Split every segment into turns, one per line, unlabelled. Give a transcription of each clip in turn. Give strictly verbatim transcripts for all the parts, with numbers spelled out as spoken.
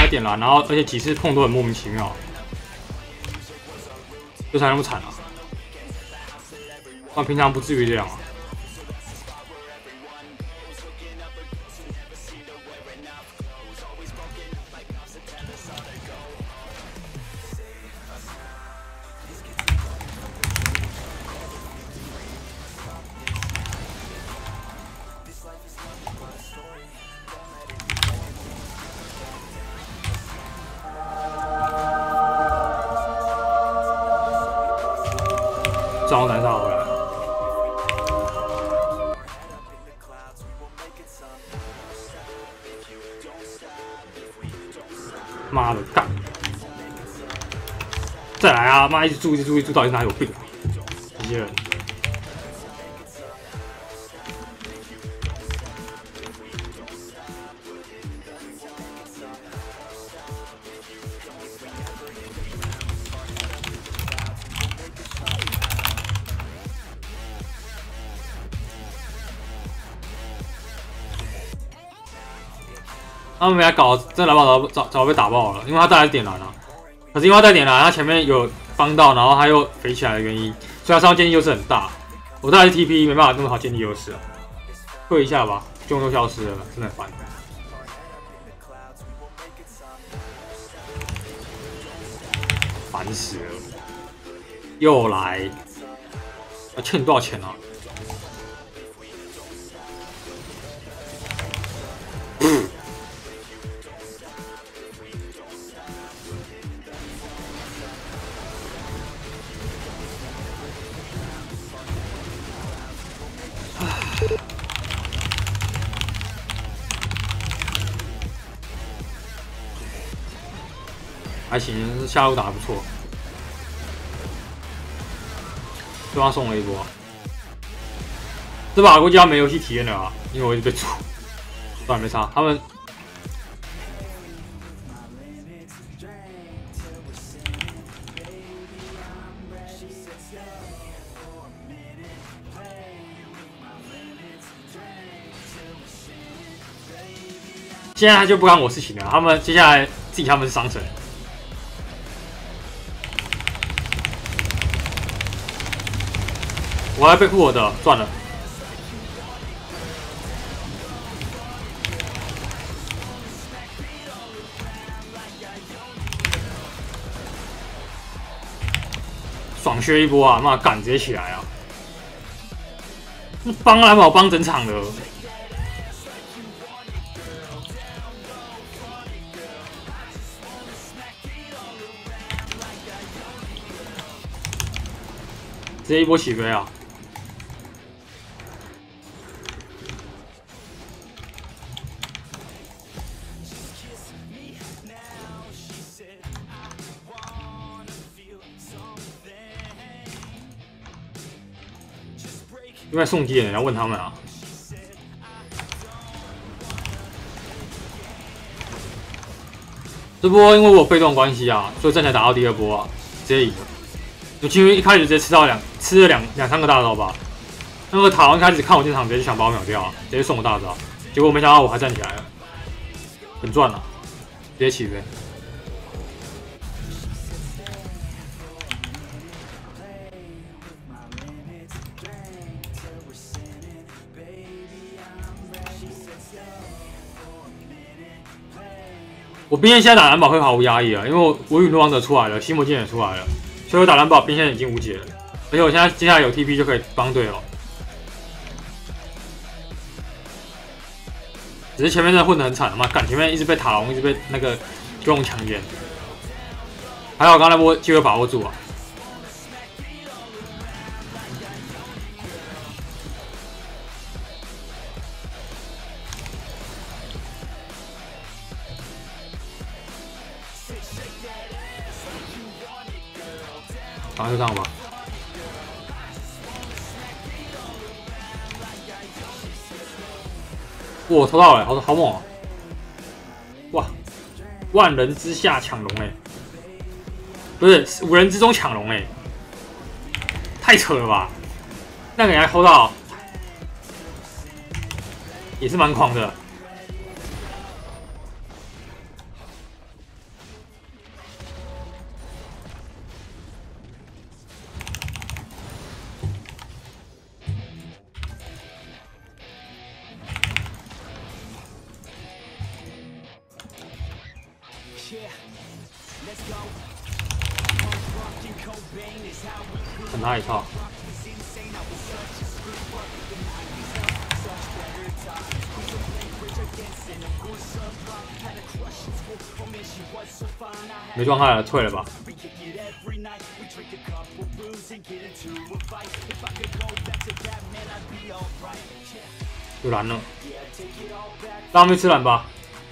点燃，然后而且几次碰都很莫名其妙，这才那么惨啊！不然平常不至于这样啊。张南杀回来，妈的干！再来啊！妈一直注一直注一直注，到底哪有病啊？这些人。他们没来搞，这蓝宝早早早被打爆了，因为他带来点燃了。可是因为他带点燃，他前面有帮到，然后他又飞起来的原因，所以他上建立优势很大。我带来 T P 没办法那么好建立优势啊，退一下吧，就都消失了，真的很烦。烦死了，又来，要欠你多少钱啊？嗯还行，下路打得不错，对方送了一波，这把估计他没游戏体验了啊，因为我一直被煮，当然没差，他们。现在就不干我事情了，他们接下来自己他们是商城。我还被护我的，赚了。爽削一波啊！妈干，直接起来啊！帮蓝宝帮整场的。直接一波起飞啊！因为送机的人要问他们啊。这波因为我有被动关系啊，所以站起来打到第二波啊，直接赢了。我其实一开始直接吃到两吃了两两三个大招吧，那个塔王一开始看我进场，直接就想把我秒掉啊，直接送我大招，结果没想到我还站起来了，很赚啊，直接起飞。我边线现在打蓝宝会毫无压抑啊，因为我我陨落王者出来了，西魔剑也出来了。所以我打蓝宝边线已经无解了，而且我现在接下来有 T P 就可以帮队友，只是前面真的混得很惨，妈干前面一直被塔龙一直被那个九龙强奸，还好我刚才那波机会把握住啊。赶快就上吧！哇，抽到了，好好猛啊！哇，万人之下抢龙哎，不是五人之中抢龙哎，太扯了吧！那个人还抽到，也是蛮狂的。 很他一套。没状态了，退了吧。有蓝了，让他们吃蓝吧。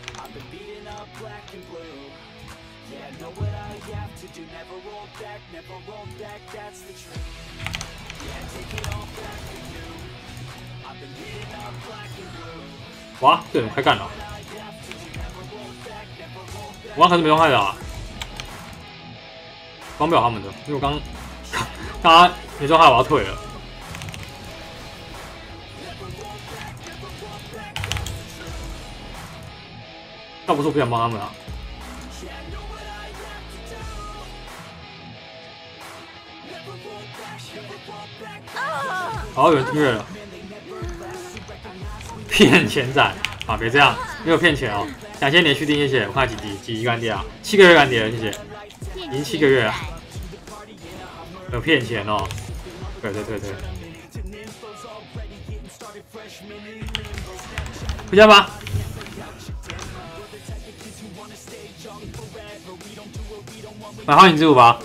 哇，这人开干了！我刚可是没状态的啊，帮不了他们的，因为我刚刚刚没状态，我要退了。要不是我不想帮他们啊。好，有人订阅了。骗钱仔啊！别这样，没有骗钱哦。感谢连续订阅，谢谢。我看几滴几级干爹啊？七个月干爹了，谢谢。已经七个月了，有骗钱哦。对对对对。回家吧。买好影之舞吧。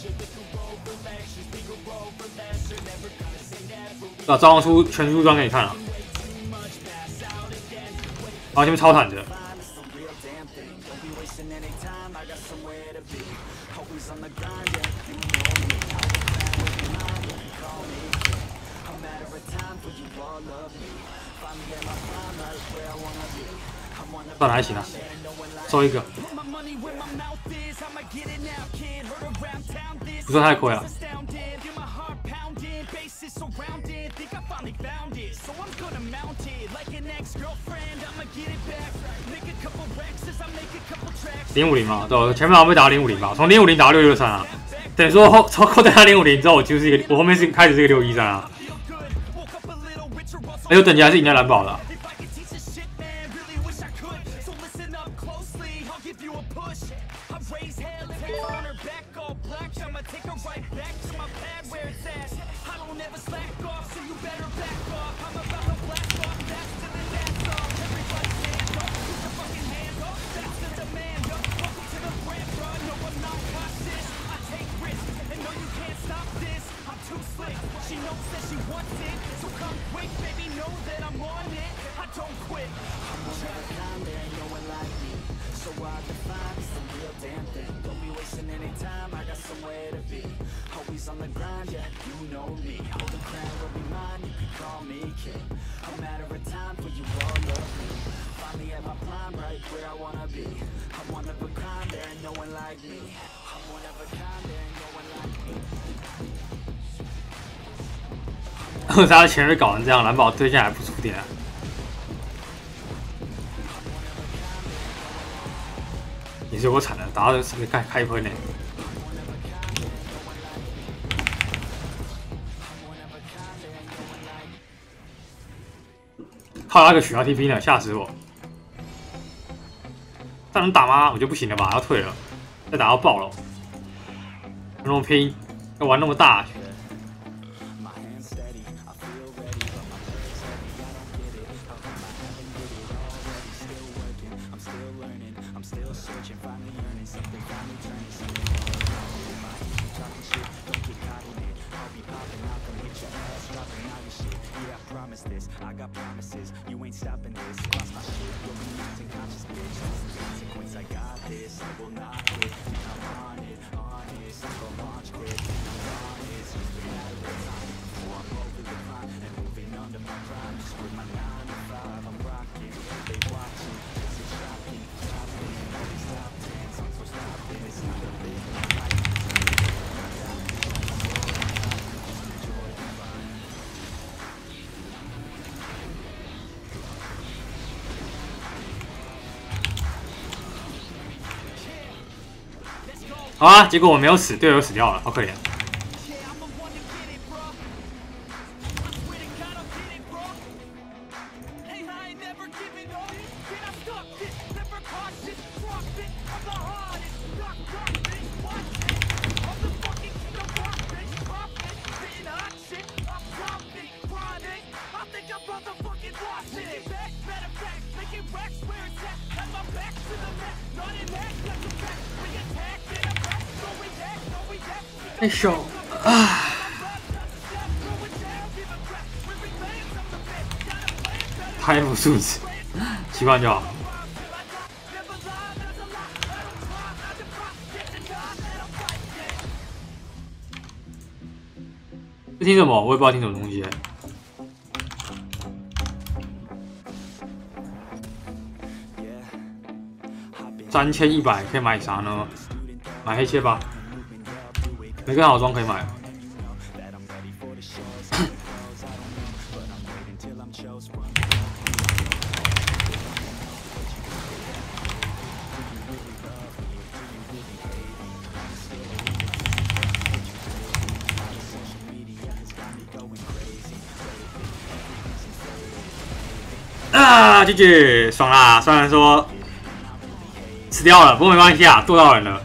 啊，召唤出全书装给你看了。然后前面超坦的，算了还行啊，收一个，不算太亏啊。零五零嘛，对，前面好像被打零五零吧，从零五零打到六六三啊，等于说后从后打零五零之后，我就是一个，我后面是开始是一个六一三啊，哎呦，等级还是赢在蓝宝的、啊。他的前面搞成这样，蓝宝推荐还不出点、啊。也是有够惨的，打到是不是开开喷呢？靠那个取消 T P 呢，吓死我！这能打吗？我觉得不行了吧，要退了，再打到爆了。那么拼，要玩那么大。好啊，结果我没有死，队友死掉了，好可怜。 太凶啊！太不素质，习惯就好。这听什么？我也不知道听什么东西。三千一百可以买啥呢？买黑切吧。没跟好装可以买。啊 ，G G， 爽啦！虽然说死掉了，不过没关系啊，剁到人了，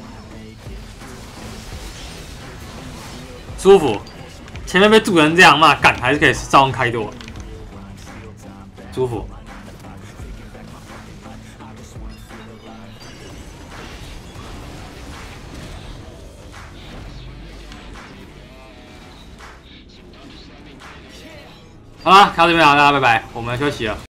舒服。前面被剁成这样，嘛干还是可以照样开剁，舒服。好了，看到这边了，大家拜拜，我们休息了。